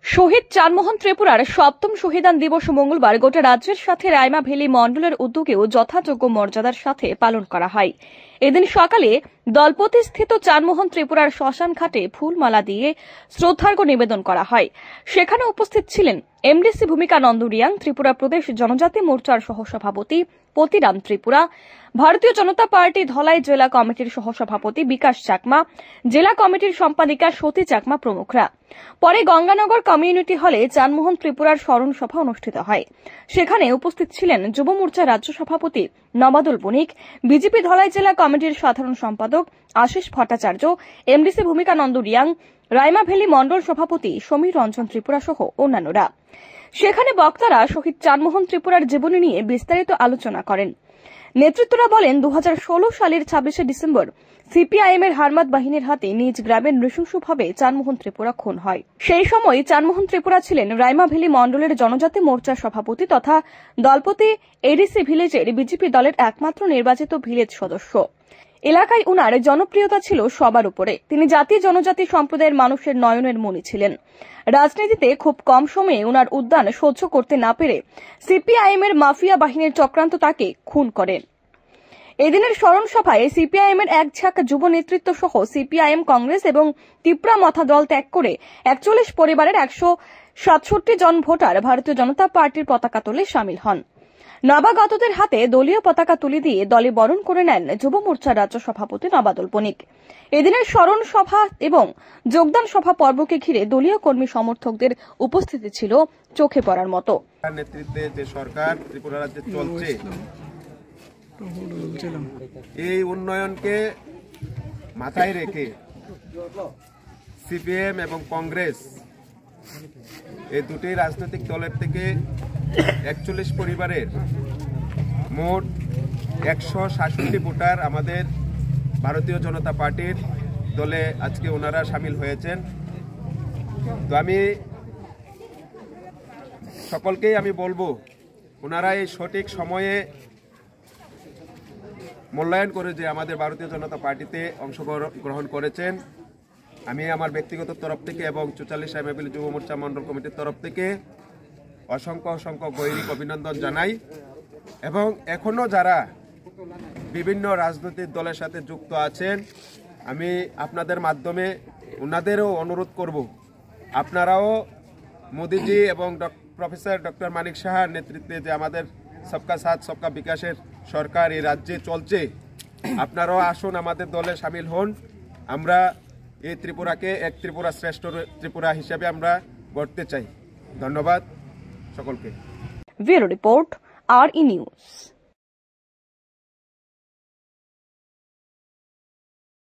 শহীদ চানমোহন ত্রিপুরার সপ্তম শহীদান দিবস মঙ্গলবার গোটা রাজ্যের সাথে রাইমা ভ্যালি মণ্ডলের উদ্যোগেও যথাযোগ্য মর্যাদার সাথে পালন করা হয়। এদিন সকালে দলপতি স্থিত চানমোহন ত্রিপুরার শ্মশান ঘাটে ফুলমালা দিয়ে শ্রদ্ধার্ঘ্য নিবেদন করা হয়। সেখানে উপস্থিত ছিলেন এমডিসি ভূমিকা নন্দ রিয়াং, ত্রিপুরা প্রদেশ জনজাতি মোর্চার সহসভাপতি পতিরাম ত্রিপুরা, ভারতীয় জনতা পার্টি ধলাই জেলা কমিটির সহসভাপতি বিকাশ চাকমা, জেলা কমিটির সম্পাদিকা সতী চাকমা প্রমুখরা। পরে গঙ্গানগর কমিউনিটি হলে চানমোহন ত্রিপুরার স্মরণ সভা অনুষ্ঠিত হয়। সেখানে উপস্থিত ছিলেন যুব মোর্চা রাজ্য সভাপতি নবাদুল বণিক, বিজেপি ধলাই জেলা কমিটির সাধারণ সম্পাদক আশিস ভট্টাচার্য, এমডিসি ভূমিকা নন্দ রিয়াং, রাইমা ভ্যালি মণ্ডল সভাপতি সমীর রঞ্জন ত্রিপুরা সহ অন্যান্যরা। সেখানে বক্তারা শহীদ চানমোহন ত্রিপুরার জীবনী নিয়ে বিস্তারিত আলোচনা করেন। নেতৃত্বরা বলেন, 2016 সালের 26শে ডিসেম্বর সিপিআইএম এর হারমাত বাহিনীর হাতে নিজ গ্রামে নৃশংসভাবে চানমোহন ত্রিপুরা খুন হয়। সেই সময় চানমোহন ত্রিপুরা ছিলেন রাইমা ভ্যালি মণ্ডলের জনজাতি মোর্চার সভাপতি তথা দলপতি এডিসি ভিলেজের বিজেপি দলের একমাত্র নির্বাচিত ভিলেজ সদস্য। এলাকায় উনার জনপ্রিয়তা ছিল সবার উপরে। তিনি জাতি জনজাতি সম্প্রদায়ের মানুষের নয়নের মণি ছিলেন। রাজনীতিতে খুব কম সময়ে উনার উদ্যান সহ্য করতে না পেরে সিপিআইএম এর মাফিয়া বাহিনীর চক্রান্ত তাকে খুন করেন। এদিনের স্মরণ সভায় সিপিআইএম এর এক ঝাঁক যুব নেতৃত্ব সহ সিপিআইএম, কংগ্রেস এবং তিপ্রা মথা দল ত্যাগ করে 41 পরিবারের 167 জন ভোটার ভারতীয় জনতা পার্টির পতাকা তোলে সামিল হন। নবাগতদের হাতে দলীয় পতাকা তুলে দিয়ে দলে বরণ করে নেন যুব মোর্চার রাজ্য সভাপতি নবাদুল বণিক। এদিনের স্মরণ সভা এবং যোগদান সভা পর্বকে ঘিরে দলীয় কর্মী সমর্থকদের উপস্থিতি ছিল চোখে পড়ার মতো। নেতৃত্বে যে সরকার ত্রিপুরা রাজ্যে চলছে, এই উন্নয়নকে মাথায় রেখে সিপিএম এবং কংগ্রেস এই দুটি রাজনৈতিক দলের থেকে 41 পরিবারের মোট 167 ভোটার আমাদের ভারতীয় জনতা পার্টির দলে আজকে ওনারা সামিল হয়েছেন। তো আমি সকলকেই বলবো, ওনারা এই সঠিক সময়ে মূল্যায়ন করে যে আমাদের ভারতীয় জনতা পার্টিতে অংশগ্রহণ করেছেন। আমি আমার ব্যক্তিগত তরফ থেকে এবং 44 রাইমা ভ্যালি যুব মোর্চা মণ্ডল কমিটির তরফ থেকে অসংখ্য গৈরিক অভিনন্দন জানাই। এবং এখনো যারা বিভিন্ন রাজনৈতিক দলের সাথে যুক্ত আছেন, আমি আপনাদের মাধ্যমে ওনাদেরও অনুরোধ করব, আপনারাও মোদিজি এবং প্রফেসর ডক্টর মানিক সাহার নেতৃত্বে যে আমাদের সবকা সাথ সবকা বিকাশের সরকার এই রাজ্যে চলছে, আপনারাও আসুন, আমাদের দলে সামিল হন। আমরা এই ত্রিপুরাকে এক ত্রিপুরা শ্রেষ্ঠ ত্রিপুরা হিসেবে আমরা গড়তে চাই। ধন্যবাদ সকলকে। Bureau report, RE news.